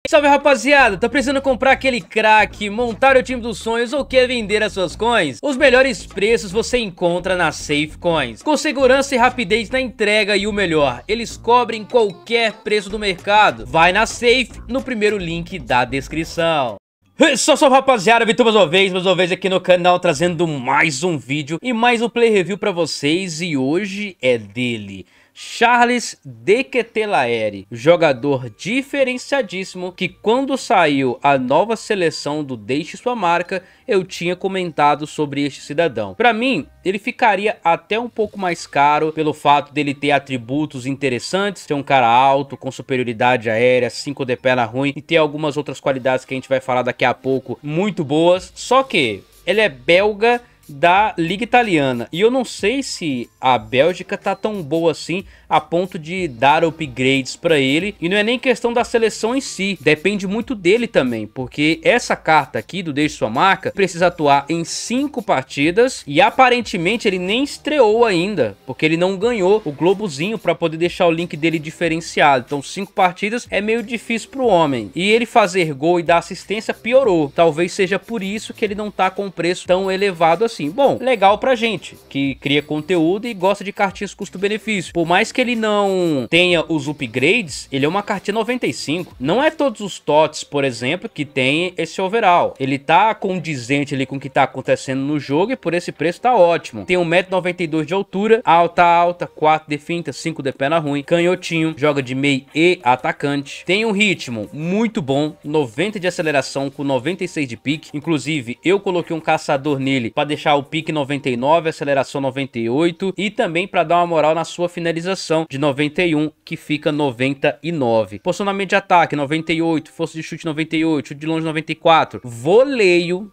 Salve rapaziada, tá precisando comprar aquele crack, montar o time dos sonhos ou quer vender as suas coins? Os melhores preços você encontra na Safe Coins, com segurança e rapidez na entrega e o melhor, eles cobrem qualquer preço do mercado. Vai na Safe, no primeiro link da descrição. Salve rapaziada, Vitor mais uma vez aqui no canal trazendo mais um vídeo e mais um play review pra vocês. E hoje é dele, Charles de Ketelaere, jogador diferenciadíssimo que quando saiu a nova seleção do Deixe Sua Marca, eu tinha comentado sobre este cidadão. Pra mim, ele ficaria até um pouco mais caro pelo fato dele ter atributos interessantes, ser um cara alto, com superioridade aérea, 5 de perna ruim e ter algumas outras qualidades que a gente vai falar daqui a pouco muito boas. Só que ele é belga da Liga Italiana e eu não sei se a Bélgica tá tão boa assim a ponto de dar upgrades pra ele, e não é nem questão da seleção em si, depende muito dele também, porque essa carta aqui do Deixe Sua Marca precisa atuar em 5 partidas e aparentemente ele nem estreou ainda, porque ele não ganhou o globozinho pra poder deixar o link dele diferenciado. Então 5 partidas é meio difícil pro homem, e ele fazer gol e dar assistência piorou, talvez seja por isso que ele não tá com um preço tão elevado assim. Bom, legal pra gente que cria conteúdo e gosta de cartinhas custo-benefício. Por mais que ele não tenha os upgrades, ele é uma cartinha 95. Não é todos os TOTS, por exemplo, que tem esse overall. Ele tá condizente ali com o que tá acontecendo no jogo e por esse preço tá ótimo. Tem 1,92 m de altura, alta, 4 de finta, 5 de perna ruim, canhotinho, joga de meio e atacante. Tem um ritmo muito bom, 90 de aceleração com 96 de pique. Inclusive, eu coloquei um caçador nele para deixar o pique 99, aceleração 98 e também para dar uma moral na sua finalização de 91, que fica 99. Posicionamento de ataque 98, força de chute 98, chute de longe 94, voleio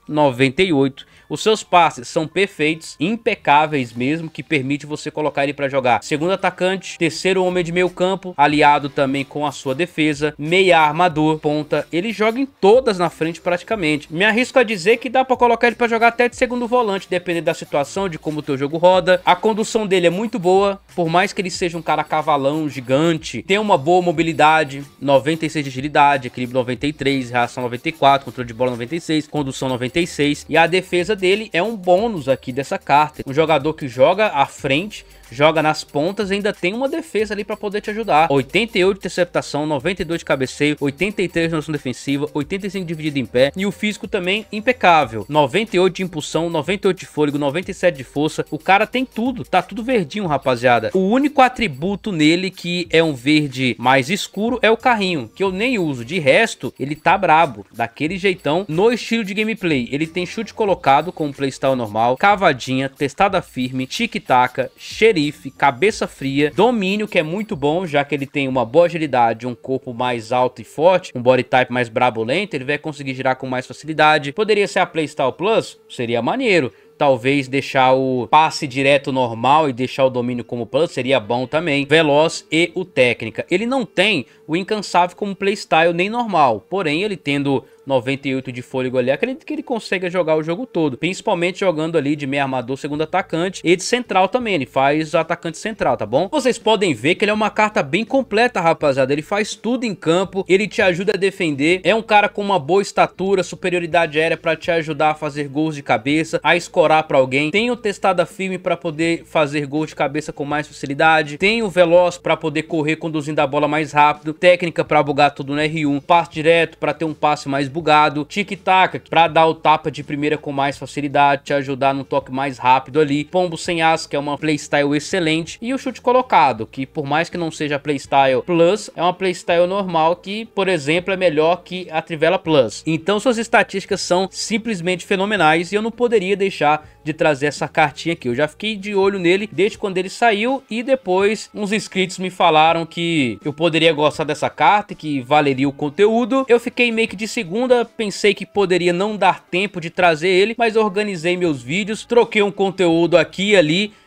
98. Os seus passes são perfeitos, impecáveis mesmo, que permite você colocar ele para jogar segundo atacante, terceiro homem de meio campo, aliado também com a sua defesa, meia armador, ponta. Ele joga em todas na frente praticamente. Me arrisco a dizer que dá para colocar ele para jogar até de segundo volante, dependendo da situação, de como o teu jogo roda. A condução dele é muito boa, por mais que ele seja um cara cavalão, gigante, tem uma boa mobilidade, 96 de agilidade, equilíbrio 93, reação 94, controle de bola 96, condução 96, e a defesa dele é um bônus aqui dessa carta. Um jogador que joga à frente, joga nas pontas e ainda tem uma defesa ali para poder te ajudar. 88 de interceptação, 92 de cabeceio, 83 de noção defensiva, 85 dividido em pé, e o físico também impecável. 98 de impulsão, 98 de fôlego, 97 de força. O cara tem tudo, tá tudo verdinho, rapaziada. O único atributo nele que é um verde mais escuro é o carrinho, que eu nem uso. De resto, ele tá brabo, daquele jeitão, no estilo de gameplay. Ele tem chute colocado com um playstyle normal, cavadinha, testada firme, tic-tac, xerife, cabeça fria, domínio, que é muito bom, já que ele tem uma boa agilidade, um corpo mais alto e forte, um body type mais brabulento, ele vai conseguir girar com mais facilidade. Poderia ser a Playstyle Plus? Seria maneiro. Talvez deixar o passe direto normal e deixar o domínio como plus seria bom também. Veloz e o técnica. Ele não tem o incansável como playstyle nem normal, porém ele tendo 98 de fôlego ali, acredito que ele consegue jogar o jogo todo, principalmente jogando ali de meio armador, segundo atacante, e de central também, ele faz atacante central, tá bom? Vocês podem ver que ele é uma carta bem completa, rapaziada, ele faz tudo em campo, ele te ajuda a defender, é um cara com uma boa estatura, superioridade aérea para te ajudar a fazer gols de cabeça, a escorar para alguém, tem o testada firme para poder fazer gols de cabeça com mais facilidade, tem o veloz para poder correr conduzindo a bola mais rápido, técnica para bugar tudo no R1, passe direto para ter um passe mais bugado, tic-tac para dar o tapa de primeira com mais facilidade, te ajudar num toque mais rápido ali, pombo sem as, que é uma playstyle excelente, e o chute colocado, que por mais que não seja playstyle plus, é uma playstyle normal que, por exemplo, é melhor que a Trivela Plus. Então suas estatísticas são simplesmente fenomenais e eu não poderia deixar de trazer essa cartinha aqui. Eu já fiquei de olho nele desde quando ele saiu e depois uns inscritos me falaram que eu poderia gostar dessa carta e que valeria o conteúdo. Eu fiquei meio que de segunda, pensei que poderia não dar tempo de trazer ele, mas organizei meus vídeos, troquei um conteúdo aqui e ali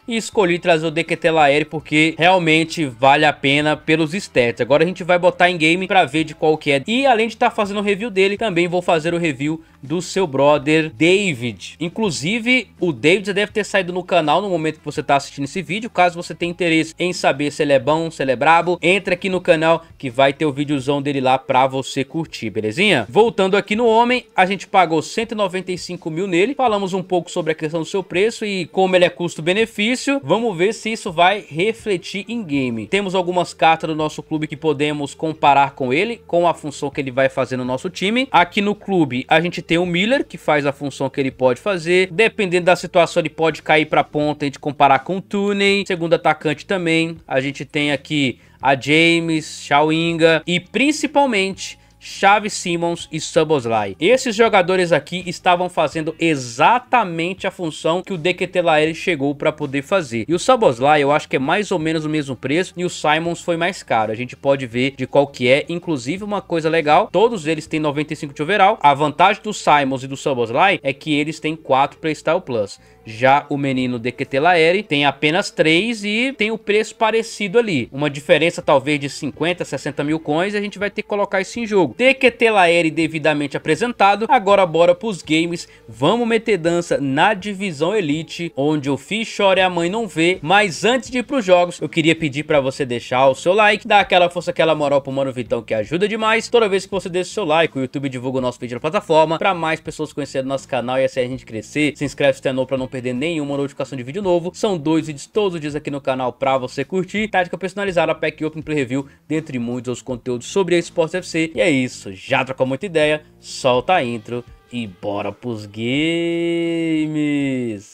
e escolhi trazer o DQT Laeri porque realmente vale a pena pelos stats. Agora a gente vai botar em game pra ver de qual que é. E além de estar fazendo o review dele, também vou fazer o review do seu brother David. Inclusive, o David já deve ter saído no canal no momento que você tá assistindo esse vídeo. Caso você tenha interesse em saber se ele é bom, se ele é brabo, entra aqui no canal que vai ter o videozão dele lá pra você curtir, belezinha? Voltando aqui no homem, a gente pagou 195 mil nele. Falamos um pouco sobre a questão do seu preço e como ele é custo-benefício. Vamos ver se isso vai refletir em game. Temos algumas cartas do nosso clube que podemos comparar com ele, com a função que ele vai fazer no nosso time. Aqui no clube a gente tem o Miller, que faz a função que ele pode fazer. Dependendo da situação, ele pode cair pra ponta e a gente comparar com o Tooney. Segundo atacante também, a gente tem aqui a James, Chawinga e principalmente Xavi Simons e Szoboszlai. Esses jogadores aqui estavam fazendo exatamente a função que o DQT Laeri chegou para poder fazer. E o Szoboszlai eu acho que é mais ou menos o mesmo preço e o Simons foi mais caro. A gente pode ver de qual que é. Inclusive uma coisa legal, todos eles têm 95 de overall. A vantagem do Simons e do Szoboszlai é que eles têm 4 Playstyle Plus. Já o menino DQT Laeri tem apenas 3 e tem o preço parecido ali. Uma diferença talvez de 50, 60 mil coins, a gente vai ter que colocar isso em jogo. DQT Laeri devidamente apresentado, agora bora pros games. Vamos meter dança na divisão Elite, onde o filho chora e a mãe não vê. Mas antes de ir pros jogos, eu queria pedir pra você deixar o seu like, dar aquela força, aquela moral pro Mano Vitão, que ajuda demais. Toda vez que você deixa o seu like, o YouTube divulga o nosso vídeo na plataforma, pra mais pessoas conhecerem o nosso canal e assim a gente crescer. Se inscreve se não pra não perder nenhuma notificação de vídeo novo. São 2 vídeos todos os dias aqui no canal pra você curtir. Tática personalizada, Pack Open, Play Review, dentre muitos outros conteúdos sobre a Esportes FC. E é isso, já trocou muita ideia, solta a intro e bora pros games.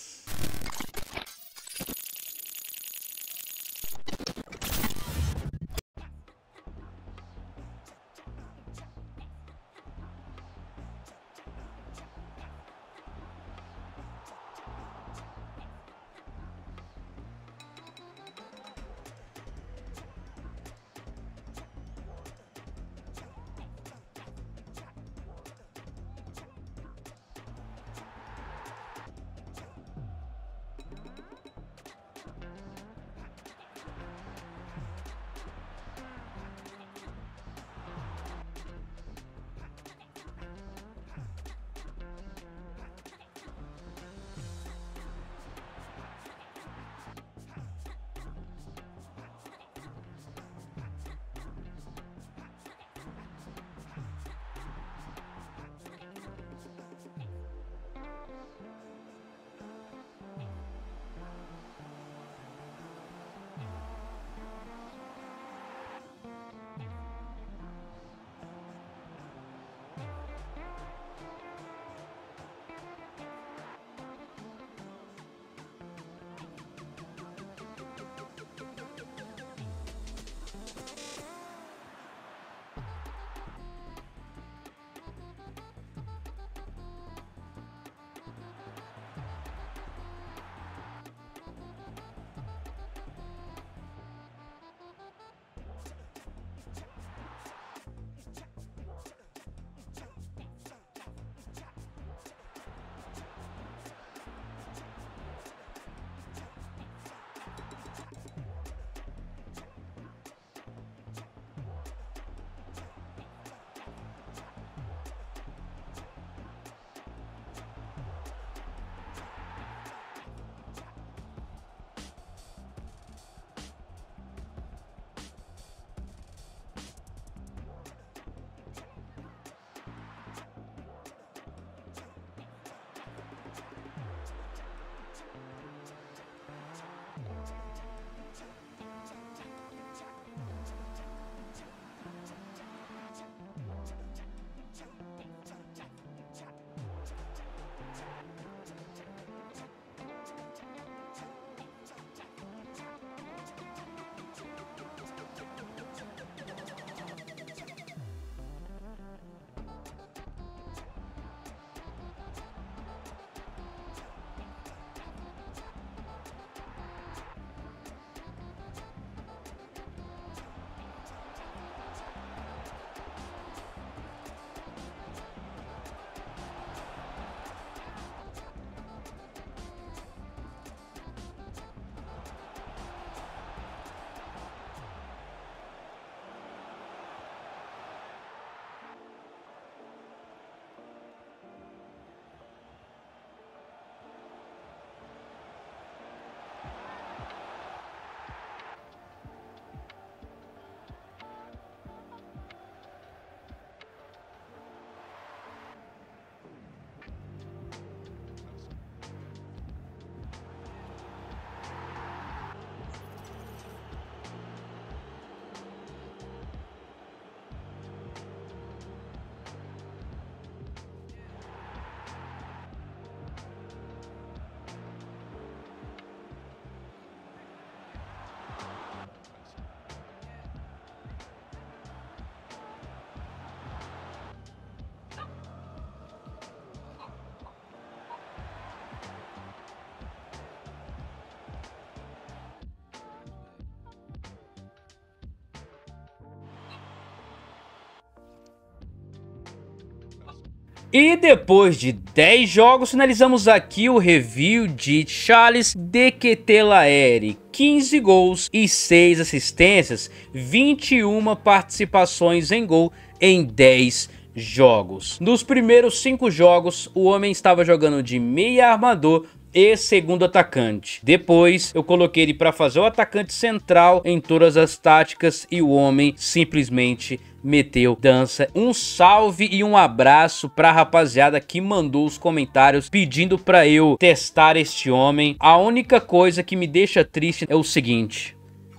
E depois de 10 jogos, finalizamos aqui o review de Charles de Ketelaere. 15 gols e 6 assistências, 21 participações em gol em 10 jogos. Nos primeiros 5 jogos, o homem estava jogando de meia armador e segundo atacante. Depois eu coloquei ele para fazer o atacante central em todas as táticas e o homem simplesmente meteu dança. Um salve e um abraço pra rapaziada que mandou os comentários pedindo pra eu testar este homem. A única coisa que me deixa triste é o seguinte: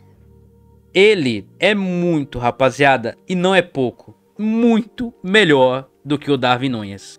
ele é muito, rapaziada, e não é pouco, muito melhor do que o Darwin Núñez.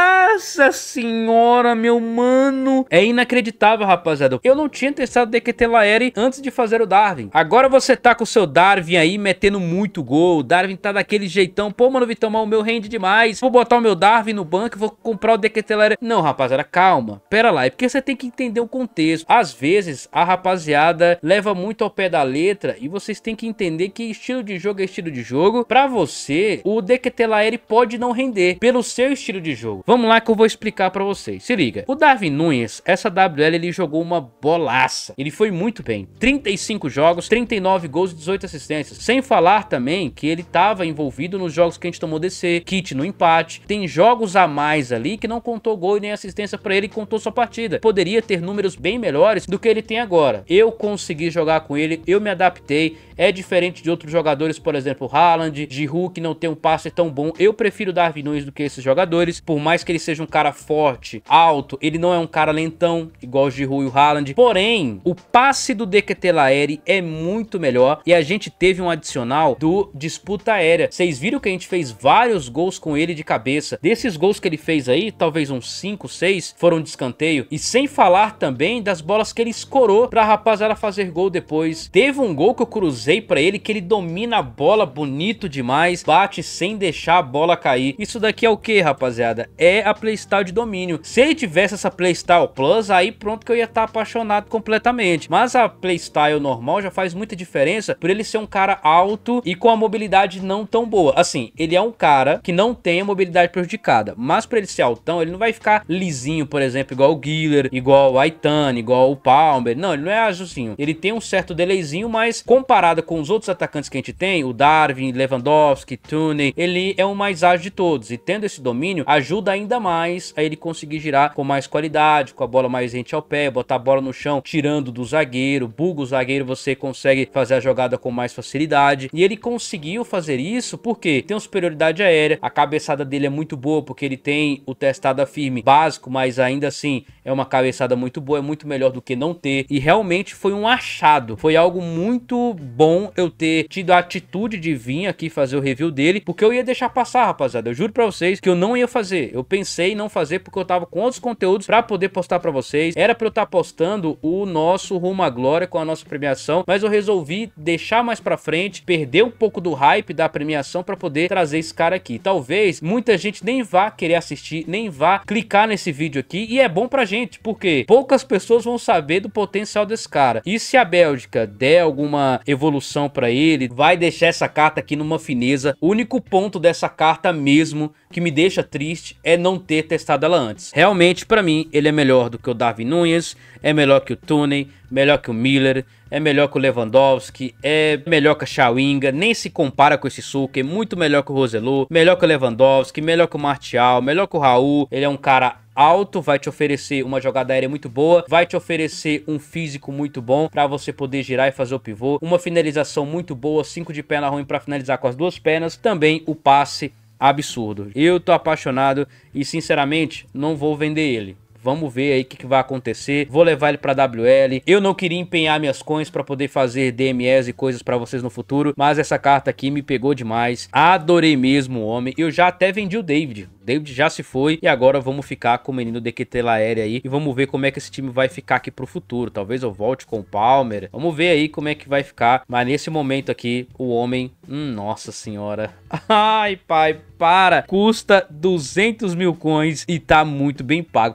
Nossa senhora, meu mano. É inacreditável, rapaziada. Eu não tinha testado o de Ketelaere antes de fazer o Darwin. Agora você tá com o seu Darwin aí metendo muito gol. O Darwin tá daquele jeitão. Pô, mano, Vitão, o meu rende demais. Vou botar o meu Darwin no banco e vou comprar o de Ketelaere. Não, rapaziada, calma. Pera lá. É porque você tem que entender o contexto. Às vezes, a rapaziada leva muito ao pé da letra e vocês têm que entender que estilo de jogo é estilo de jogo. Pra você, o de Ketelaere pode não render pelo seu estilo de jogo. Vamos lá que eu vou explicar pra vocês. Se liga. O Darwin Núñez, essa WL, ele jogou uma bolaça. Ele foi muito bem. 35 jogos, 39 gols e 18 assistências. Sem falar também que ele tava envolvido nos jogos que a gente tomou DC, kit no empate. Tem jogos a mais ali que não contou gol e nem assistência pra ele e contou sua partida. Poderia ter números bem melhores do que ele tem agora. Eu consegui jogar com ele, eu me adaptei. É diferente de outros jogadores, por exemplo, Haaland, Giroud, que não tem um passe tão bom. Eu prefiro o Darwin Núñez do que esses jogadores. Por mais que ele seja um cara forte, alto, ele não é um cara lentão, igual o Giroud e o Haaland. Porém, o passe do de Ketelaere é muito melhor. E a gente teve um adicional do disputa aérea. Vocês viram que a gente fez vários gols com ele de cabeça. Desses gols que ele fez aí, talvez uns 5, 6 foram de escanteio. E sem falar também das bolas que ele escorou pra rapaziada fazer gol depois. Teve um gol que eu cruzei pra ele, que ele domina a bola bonito demais, bate sem deixar a bola cair. Isso daqui é o que, rapaziada? É a playstyle de domínio. Se ele tivesse essa playstyle plus, aí pronto que eu ia estar apaixonado completamente. Mas a playstyle normal já faz muita diferença por ele ser um cara alto e com a mobilidade não tão boa. Assim, ele é um cara que não tem a mobilidade prejudicada, mas pra ele ser altão, ele não vai ficar lisinho, por exemplo, igual o Güler, igual o Aitana, igual o Palmer. Não, ele não é azulzinho. Ele tem um certo delayzinho, mas comparado com os outros atacantes que a gente tem, o Darwin, Lewandowski, Touney, ele é o mais ágil de todos. E tendo esse domínio, ajuda ainda mais a ele conseguir girar com mais qualidade, com a bola mais rente ao pé, botar a bola no chão, tirando do zagueiro, buga o zagueiro, você consegue fazer a jogada com mais facilidade. E ele conseguiu fazer isso porque tem uma superioridade aérea, a cabeçada dele é muito boa, porque ele tem o testada firme básico, mas ainda assim é uma cabeçada muito boa, é muito melhor do que não ter. E realmente foi um achado, foi algo muito bom eu ter tido a atitude de vir aqui fazer o review dele, porque eu ia deixar passar, rapaziada. Eu juro pra vocês que eu não ia fazer. Eu pensei em não fazer porque eu tava com outros conteúdos pra poder postar pra vocês. Era pra eu estar postando o nosso Rumo à Glória com a nossa premiação, mas eu resolvi deixar mais pra frente, perder um pouco do hype da premiação pra poder trazer esse cara aqui. Talvez muita gente nem vá querer assistir, nem vá clicar nesse vídeo aqui, e é bom pra gente, porque poucas pessoas vão saber do potencial desse cara. E se a Bélgica der alguma evolução pra ele, vai deixar essa carta aqui numa fineza. O único ponto dessa carta mesmo que me deixa triste é não ter testado ela antes. Realmente, pra mim, ele é melhor do que o Darwin Núñez, é melhor que o Touney, melhor que o Miller, é melhor que o Lewandowski, é melhor que a Chawinga, nem se compara com esse Sulker, muito melhor que o Roselu, melhor que o Lewandowski, melhor que o Martial, melhor que o Raul. Ele é um cara alto, vai te oferecer uma jogada aérea muito boa, vai te oferecer um físico muito bom para você poder girar e fazer o pivô, uma finalização muito boa, 5 de perna ruim para finalizar com as duas pernas, também o passe absurdo. Eu tô apaixonado e sinceramente não vou vender ele. Vamos ver aí o que vai acontecer. Vou levar ele pra WL. Eu não queria empenhar minhas coins pra poder fazer DMS e coisas pra vocês no futuro, mas essa carta aqui me pegou demais. Adorei mesmo o homem. Eu já até vendi o David. O David já se foi e agora vamos ficar com o menino de Ketelaere aí e vamos ver como é que esse time vai ficar aqui pro futuro. Talvez eu volte com o Palmer. Vamos ver aí como é que vai ficar. Mas nesse momento aqui, o homem... nossa senhora. Ai, pai, para. Custa 200 mil coins e tá muito bem pago. Pra mim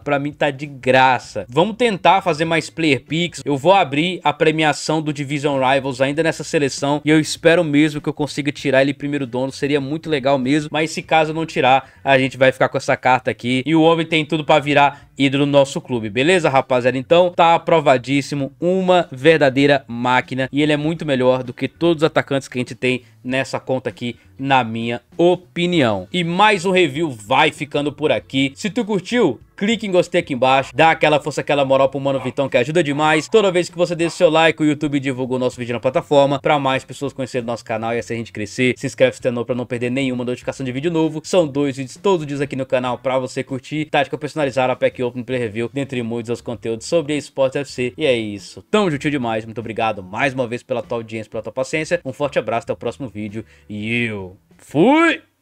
tá de graça. Vamos tentar fazer mais player picks. Eu vou abrir a premiação do Division Rivals ainda nessa seleção e eu espero mesmo que eu consiga tirar ele primeiro dono, seria muito legal mesmo, mas se caso eu não tirar, a gente vai ficar com essa carta aqui e o homem tem tudo pra virar ídolo do nosso clube, beleza, rapaziada? Então tá aprovadíssimo, uma verdadeira máquina e ele é muito melhor do que todos os atacantes que a gente tem nessa conta aqui, na minha opinião. E mais um review vai ficando por aqui. Se tu curtiu, clique em gostei aqui embaixo, dá aquela força, aquela moral pro Mano Vitão que ajuda demais. Toda vez que você deixa o seu like, o YouTube divulga o nosso vídeo na plataforma pra mais pessoas conhecerem o nosso canal e assim a gente crescer. Se inscreve se não pra não perder nenhuma notificação de vídeo novo. São 2 vídeos todos os dias aqui no canal pra você curtir. Tática personalizada, Pack Open, Play Review, dentre muitos outros conteúdos sobre esportes UFC. E é isso. Tamo juntinho demais. Muito obrigado mais uma vez pela tua audiência, pela tua paciência. Um forte abraço, até o próximo vídeo. E eu fui!